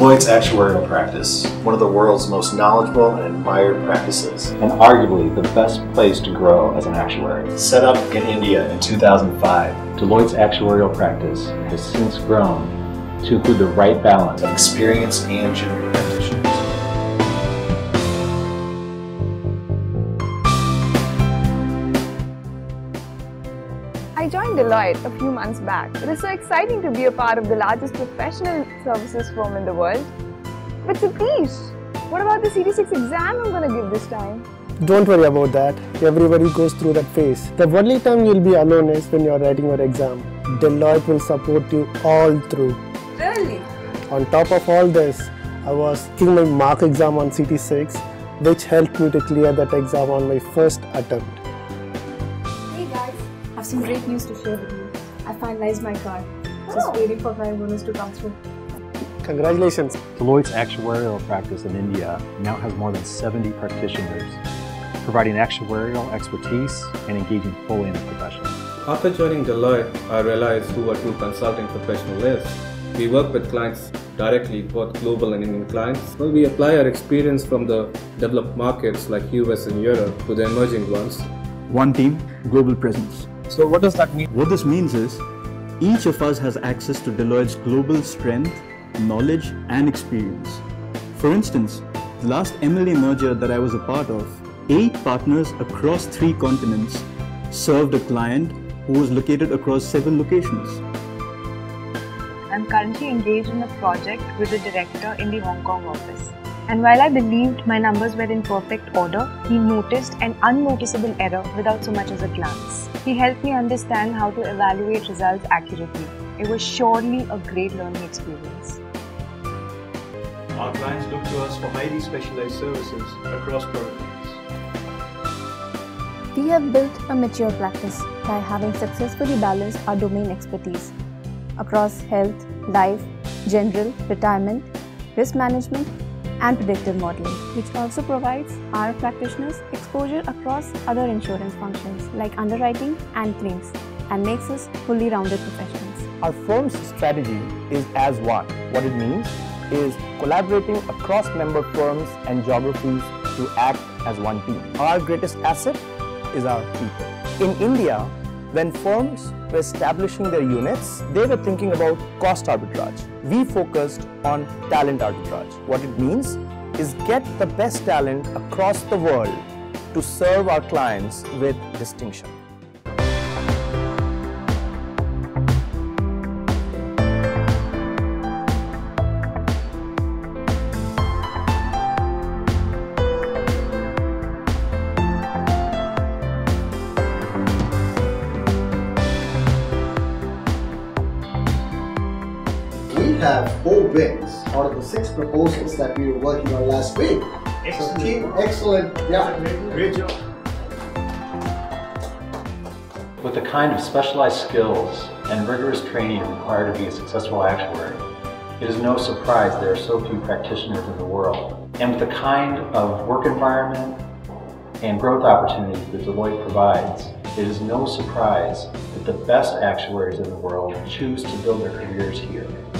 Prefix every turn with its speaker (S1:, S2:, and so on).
S1: Deloitte's actuarial practice, one of the world's most knowledgeable and admired practices,
S2: and arguably the best place to grow as an actuary.
S1: Set up in India in 2005,
S2: Deloitte's actuarial practice has since grown to include the right balance
S1: of experienced and junior practitioners.
S3: I joined Deloitte a few months back. It is so exciting to be a part of the largest professional services firm in the world. But Satish, what about the CT6 exam I'm going to give this time?
S4: Don't worry about that. Everybody goes through that phase. The only time you'll be alone is when you're writing your exam. Deloitte will support you all through.
S3: Really?
S4: On top of all this, I was taking my mock exam on CT6, which helped me to clear that exam on my first attempt.
S5: Hey guys, I have some great news to share with you. I finalized my card. Just waiting for my bonus to come through.
S4: Congratulations.
S2: Deloitte's actuarial practice in India now has more than 70 practitioners, providing actuarial expertise and engaging fully in the profession.
S6: After joining Deloitte, I realized who a true consulting professional is. We work with clients directly, both global and Indian clients. Well, we apply our experience from the developed markets like US and Europe to the emerging ones.
S7: One team, global presence.
S6: So what does that mean?
S7: What this means is, each of us has access to Deloitte's global strength, knowledge and experience. For instance, the last M&A merger that I was a part of, 8 partners across 3 continents served a client who was located across 7 locations.
S8: I'm currently engaged in a project with the director in the Hong Kong office. And while I believed my numbers were in perfect order, he noticed an unnoticeable error without so much as a glance. He helped me understand how to evaluate results accurately. It was surely a great learning experience.
S9: Our clients look to us for highly specialized services across product lines.
S5: We have built a mature practice by having successfully balanced our domain expertise across health, life, general, retirement, risk management, and predictive modeling, which also provides our practitioners exposure across other insurance functions like underwriting and claims and makes us fully rounded professionals.
S10: Our firm's strategy is as one. What it means is collaborating across member firms and geographies to act as one team. Our greatest asset is our people. In India, when firms were establishing their units, they were thinking about cost arbitrage. We focused on talent arbitrage. What it means is get the best talent across the world to serve our clients with distinction.
S11: We have 4 wins out of the 6 proposals that we were working on last week.
S9: Excellent.
S11: So team, excellent. Yeah.
S9: Great job.
S2: With the kind of specialized skills and rigorous training required to be a successful actuary, it is no surprise there are so few practitioners in the world. And with the kind of work environment and growth opportunities that Deloitte provides, it is no surprise that the best actuaries in the world choose to build their careers here.